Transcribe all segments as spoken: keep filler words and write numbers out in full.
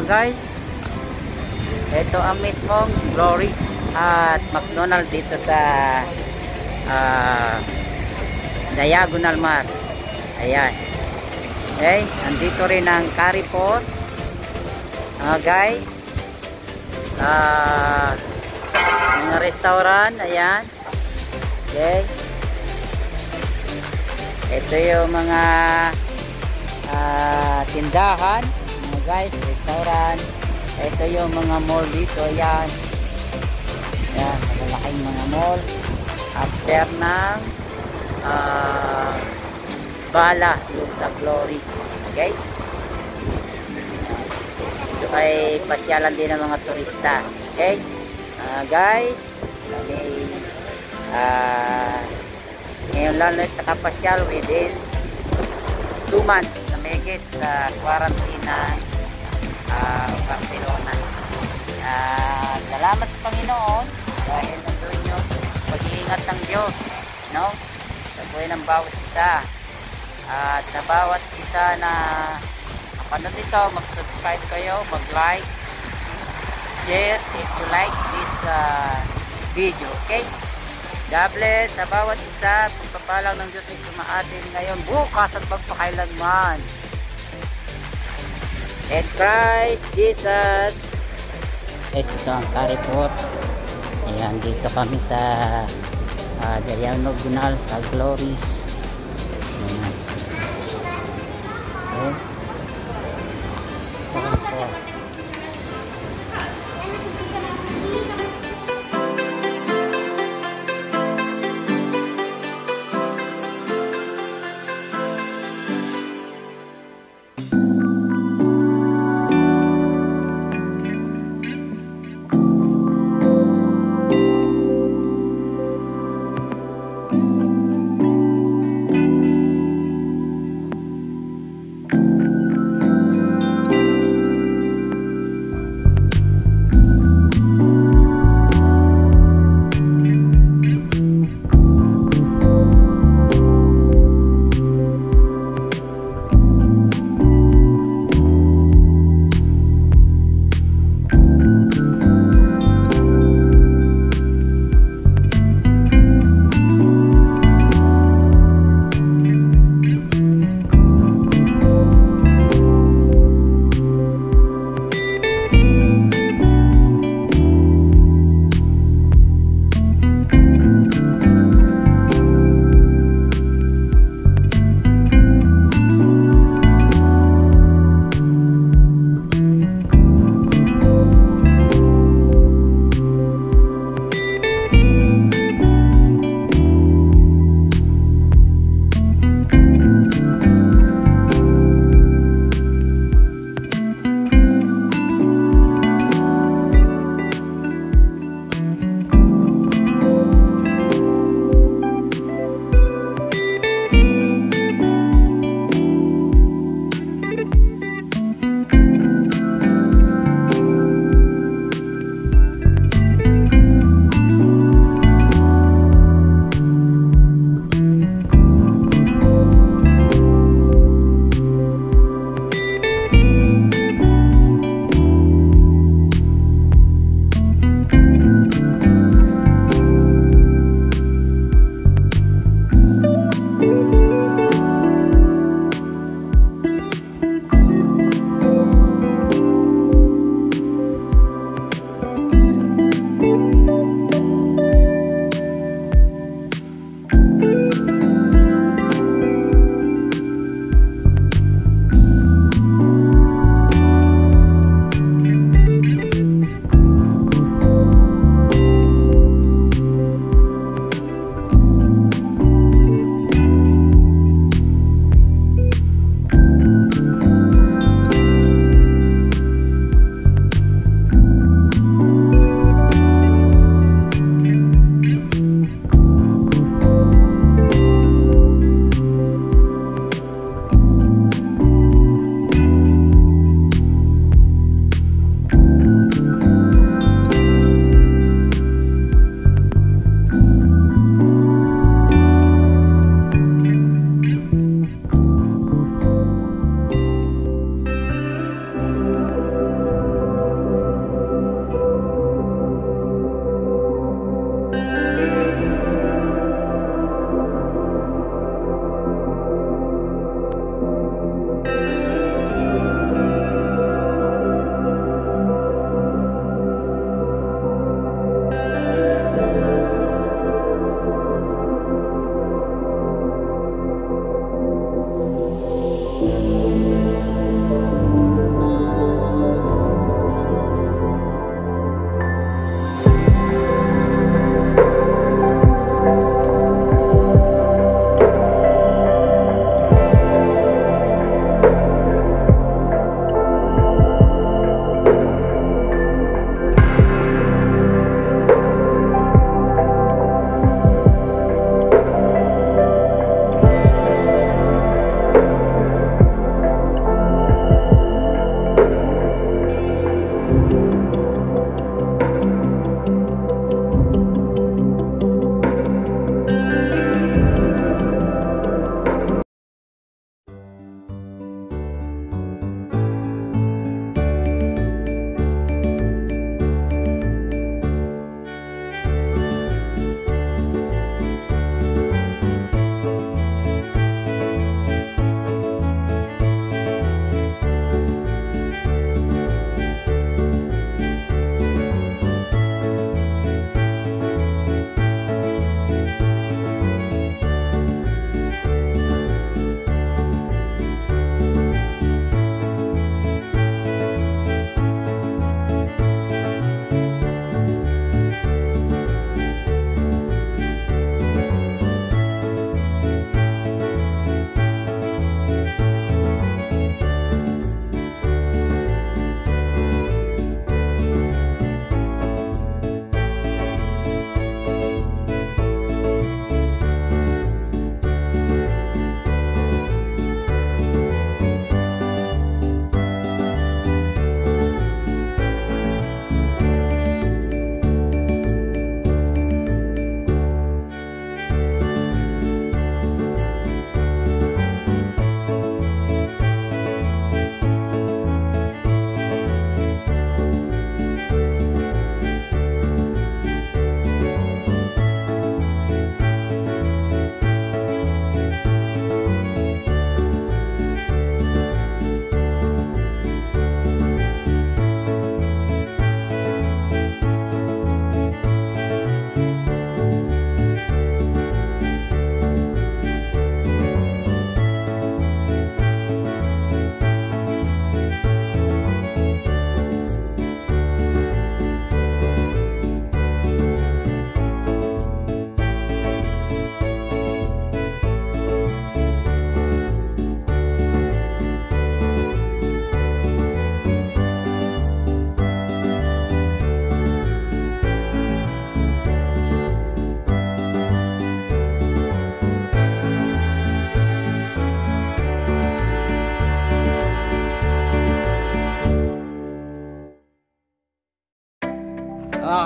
guys. Ito ang mismong Glory's at McDonald's dito sa uh, Diagonal Mart. Ayan. Okay, nandito rin ang Carrefour. Mga guys. Uh, mga restaurant. Ayan. Okay. Ito yung mga uh, tindahan. Mga guys, restaurant. Ito yung mga mall dito. Ayan. Ayan, malaking mga mall. After ng uh, bala yung sa Glory's. Okay? Ito ay pasyalan din ng mga turista. Okay? Uh, guys, okay, uh, ngayon lang ulit nakapasyal within two months na megit sa quarantine na uh, Barcelona. Uh, salamat sa Panginoon dahil nandun yung pag-iingat ng Diyos, no? Sa buhay ng bawat isa. At sa bawat isa na kapanood ito, mag-subscribe kayo, mag-like, share if you like this uh, video, okay? God bless sa bawat isa. Pagpapalang ng Diyos ay sumaatin ngayon, bukas at magpakailanman. And Christ Jesus. Yes, ito ang Carrefour. Ayan, dito kami sa uh, Diagonal sa Glory's. Ayan. Okay. Carrefour.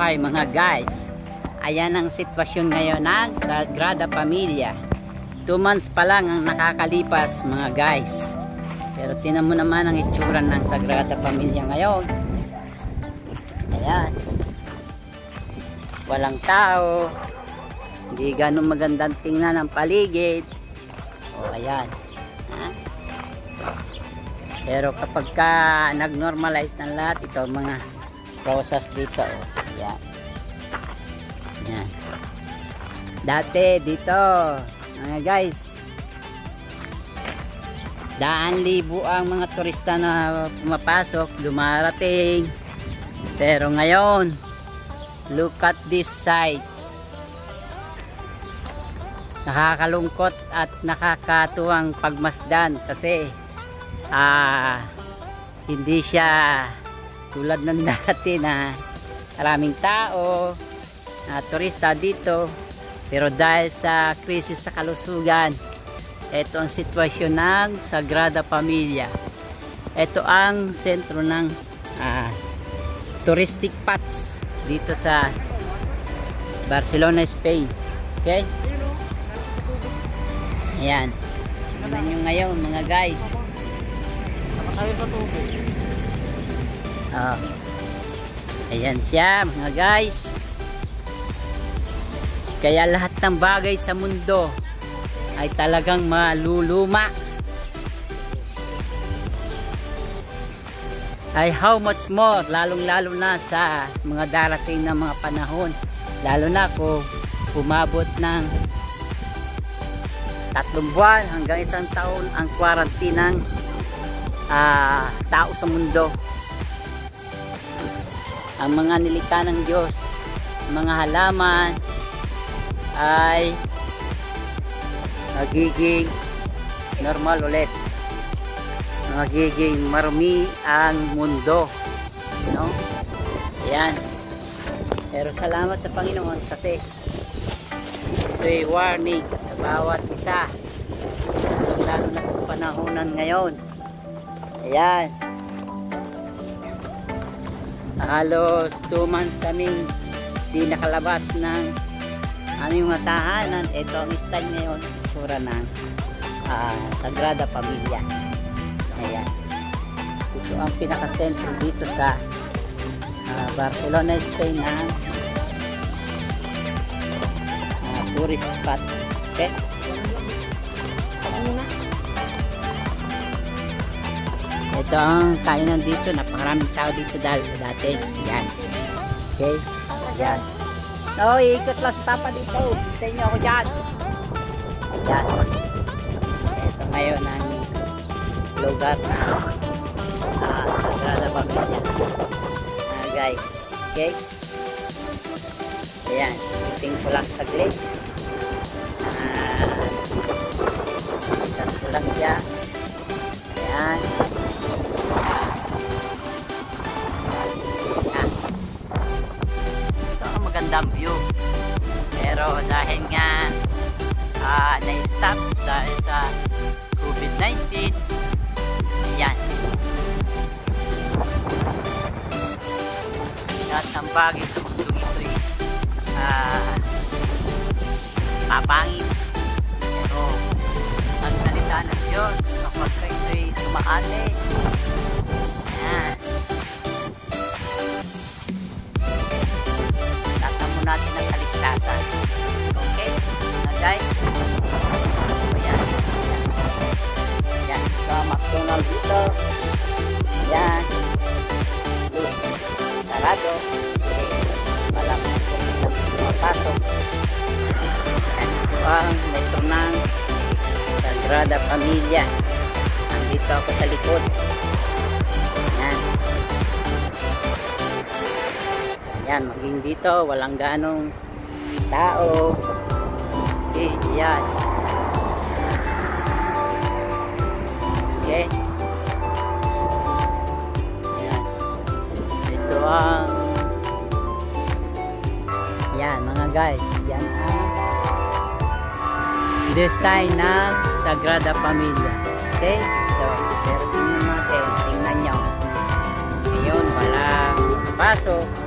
buhay mga guys. Ayan ang sitwasyon ngayon ng Sagrada Familia. two months pa lang ang nakakalipas mga guys. Pero tinan mo naman ang itsura ng Sagrada Familia ngayon. Ayan. Walang tao. Hindi ganun magandang tingnan ang paligid. O ayan. Ha? Pero kapag ka nag-normalize ng lahat, ito mga rosas dito. O. Ayan. Ayan. Dati dito, mga guys, daan libo ang mga turista na pumapasok, dumarating. Pero ngayon, look at this side. Nakakalungkot at nakakatuwang pagmasdan kasi ah, hindi siya tulad ng dati na maraming tao na turista dito. Pero dahil sa krisis sa kalusugan, ito ang sitwasyon ng Sagrada Familia. Ito ang sentro ng ah, touristic spots dito sa Barcelona, Spain. Okay? Ayan. Tingnan nyo ngayon mga guys. Oh. Ayan siya mga guys. Kaya lahat ng bagay sa mundo ay talagang maluluma. Ay how much more, lalong lalo na sa mga darating na mga panahon, lalo na kung umabot ng tatlong buwan hanggang isang taon ang quarantine ng uh, tao sa mundo. Ang mga nilikha ng Diyos, mga halaman ay magiging normal ulit. Magiging marumi ang mundo, no? Ayan. Pero salamat sa Panginoon kasi ito'y warning sa bawat isa, lalo na sa panahonan ngayon. Ayan. Halos two months kaming di nakalabas ng aming mga tahanan. Ito ang style ngayon, sura ng uh, Sagrada Familia. Ayan. Ito ang pinakasentro dito sa uh, Barcelona, Spain ng uh, tourist spot. Okay? Ito ang kainan dito. Napakaraming tao dito dahil dati. Ayan. Okay? Ayan. No, ikot lang si Papa dito. Sa inyo ako dyan. Ayan. Ito ngayon ang lugar na uh, Sagrada Familia. Uh, guys. Okay? Ayan. Iting ko lang saglit. Uh, isang ko lang siya. Ayan. Ayan. Ito ang magandang view. Pero dahil nga uh, na-stop dahil sa COVID nineteen, ayan. Lahat ng bagay sa mundong ito'y uh, papangit. Pero ang salita ng Diyos kapag kayo'y tumaate, ayan, tatamo natin ang kaligtasan. Okay? Na guys, ayan, ayan, ayan, sa McDonald's dito, ayan, sarado, okay, malamang kung mapasok. Ayan, ito ang metro ng Sagrada Familia. Nandito ako sa likod. Ayan. Ayan, maging dito walang ganong tao. Okay, ayan. Okay. Ayan. Ito ang ayan mga guys. Yan ang design ng Sagrada Familia. Okay? So, pero tingnan natin. Tingnan nyo. Ngayon, walang pasok.